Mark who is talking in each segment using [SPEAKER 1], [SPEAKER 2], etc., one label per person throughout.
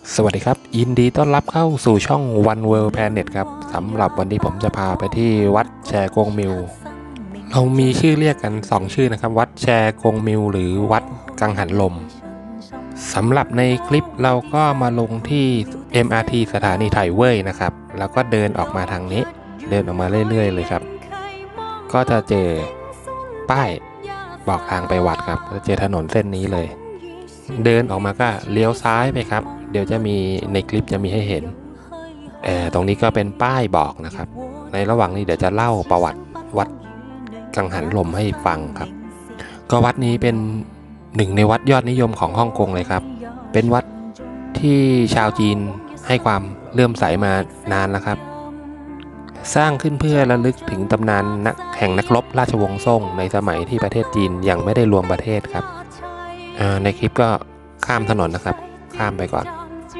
[SPEAKER 1] สวัสดีครับยินดีต้อนรับเข้าสู่ช่อง One World Planet ครับสำหรับวันนี้ผมจะพาไปที่วัดแชกงมิวเรามีชื่อเรียกกัน2ชื่อนะครับวัดแชกงมิวหรือวัดกังหันลมสำหรับในคลิปเราก็มาลงที่ MRT สถานีไถเว่ยนะครับแล้วก็เดินออกมาทางนี้เดินออกมาเรื่อยๆเลยครับก็จะเจอป้ายบอกทางไปวัดครับจะเจอถนนเส้นนี้เลยเดินออกมาก็เลี้ยวซ้ายไปครับเดี๋ยวจะมีในคลิปจะมีให้เห็นตรงนี้ก็เป็นป้ายบอกนะครับในระหว่างนี้เดี๋ยวจะเล่าประวัติวัดกังหันลมให้ฟังครับก็วัดนี้เป็นหนึ่งในวัดยอดนิยมของฮ่องกงเลยครับเป็นวัดที่ชาวจีนให้ความเลื่อมใสมานานแล้วครับสร้างขึ้นเพื่อระลึกถึงตำนานแห่งนักรบราชวงศ์ซ่งในสมัยที่ประเทศจีนยังไม่ได้รวมประเทศครับในคลิปก็ข้ามถนนนะครับข้ามไปก่อน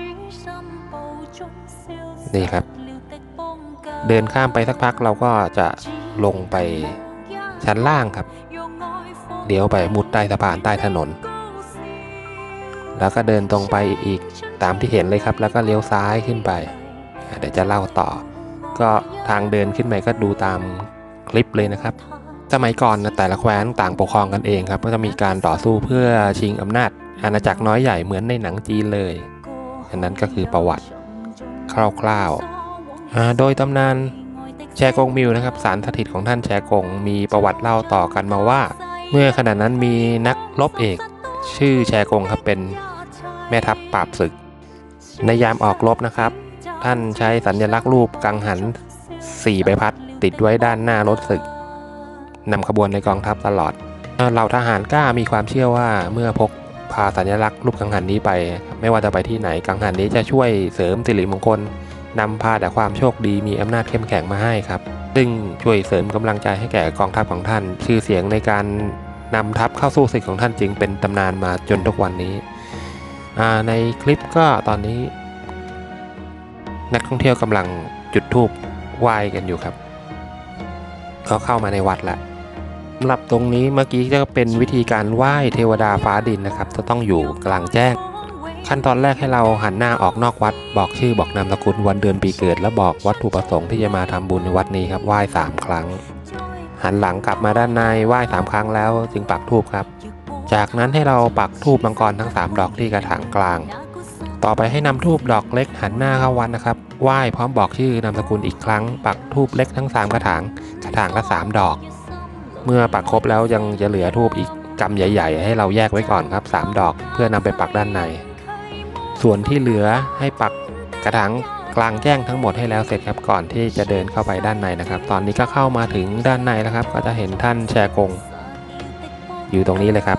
[SPEAKER 1] นี่ครับเดินข้ามไปสักพักเราก็จะลงไปชั้นล่างครับเดี๋ยวไปมุดใต้สะพานใต้ถนนแล้วก็เดินตรงไปอีกตามที่เห็นเลยครับแล้วก็เลี้ยวซ้ายขึ้นไปเดี๋ยวจะเล่าต่อก็ทางเดินขึ้นไปก็ดูตามคลิปเลยนะครับสมัยก่อนนะแต่ละแคว้นต่างปกครองกันเองครับก็จะมีการต่อสู้เพื่อชิงอำนาจอาณาจักรน้อยใหญ่เหมือนในหนังจีนเลยอันนั้นก็คือประวัติคร่าวๆโดยตำนานแชกงมิวนะครับศาลสถิตของท่านแชกงมีประวัติเล่าต่อกันมาว่าเมื่อขณะนั้นมีนักรบเอกชื่อแชกงครับเป็นแม่ทัพปราบศึกในยามออกรบนะครับท่านใช้สัญลักษณ์รูปกังหัน4ใบพัดติดไว้ด้านหน้ารถศึกนำขบวนในกองทัพตลอดเหล่าทหารกล้ามีความเชื่อว่าเมื่อพกพาสัญลักษณ์รูปกังหันนี้ไปไม่ว่าจะไปที่ไหนกังหันนี้จะช่วยเสริมสิริมงคลนำพาแต่ความโชคดีมีอำนาจเข้มแข็งมาให้ครับซึ่งช่วยเสริมกำลังใจให้แก่กองทัพของท่านชื่อเสียงในการนำทัพเข้าสู้ศึกของท่านจึงเป็นตำนานมาจนทุกวันนี้ในคลิปก็ตอนนี้นักท่องเที่ยวกำลังจุดธูปไหว้กันอยู่ครับเขาเข้ามาในวัดแล้วสำหรับตรงนี้เมื่อกี้ก็เป็นวิธีการไหว้เทวดาฟ้าดินนะครับจะต้องอยู่กลางแจ้งขั้นตอนแรกให้เราหันหน้าออกนอกวัดบอกชื่อบอกนามสกุลวันเดือนปีเกิดและบอกวัตถุประสงค์ที่จะมาทำบุญในวัดนี้ครับไหว้3ครั้งหันหลังกลับมาด้านในไหว้3ครั้งแล้วจึงปักธูปครับจากนั้นให้เราปักธูปมังกรทั้ง3ดอกที่กระถางกลางต่อไปให้นำธูปดอกเล็กหันหน้าเข้าวัดนะครับไหว้พร้อมบอกชื่อนามสกุลอีกครั้งปักธูปเล็กทั้ง3กระถางละ3ดอกเมื่อปักครบแล้วยังจะเหลือธูปอีกกำใหญ่ๆให้เราแยกไว้ก่อนครับ3ดอกเพื่อนำไปปักด้านในส่วนที่เหลือให้ปักกระถางกลางแจ้งทั้งหมดให้แล้วเสร็จครับก่อนที่จะเดินเข้าไปด้านในนะครับตอนนี้ก็เข้ามาถึงด้านในแล้วครับก็จะเห็นท่านแชกงอยู่ตรงนี้เลยครับ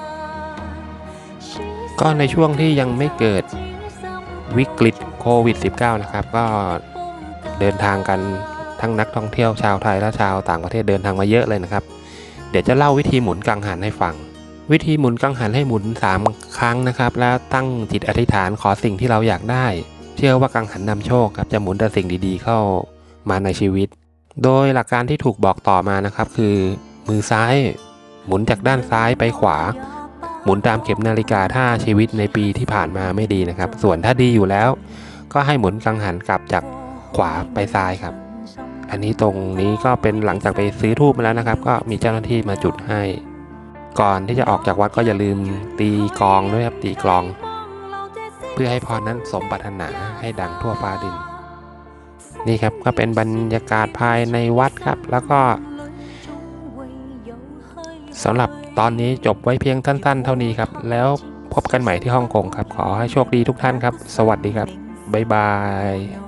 [SPEAKER 1] ก็ในช่วงที่ยังไม่เกิดวิกฤตโควิด -19 นะครับก็เดินทางกันทั้งนักท่องเที่ยวชาวไทยและชาวต่างประเทศเดินทางมาเยอะเลยนะครับเดี๋ยวจะเล่าวิธีหมุนกังหันให้ฟังวิธีหมุนกังหันให้หมุน3ครั้งนะครับแล้วตั้งจิตอธิษฐานขอสิ่งที่เราอยากได้เชื่อว่ากังหันนำโชคครับจะหมุนแต่สิ่งดีๆเข้ามาในชีวิตโดยหลักการที่ถูกบอกต่อมานะครับคือมือซ้ายหมุนจากด้านซ้ายไปขวาหมุนตามเข็มนาฬิกาถ้าชีวิตในปีที่ผ่านมาไม่ดีนะครับส่วนถ้าดีอยู่แล้วก็ให้หมุนกังหันกลับจากขวาไปซ้ายครับอันนี้ตรงนี้ก็เป็นหลังจากไปซื้อธูปมาแล้วนะครับก็มีเจ้าหน้าที่มาจุดให้ก่อนที่จะออกจากวัดก็อย่าลืมตีกลองด้วยครับตีกลองเพื่อให้พรนั้นสมปรารถนาให้ดังทั่วฟ้าดินนี่ครับก็เป็นบรรยากาศภายในวัดครับแล้วก็สำหรับตอนนี้จบไว้เพียงสั้นๆเท่านี้ครับแล้วพบกันใหม่ที่ฮ่องกงครับขอให้โชคดีทุกท่านครับสวัสดีครับบ๊ายบาย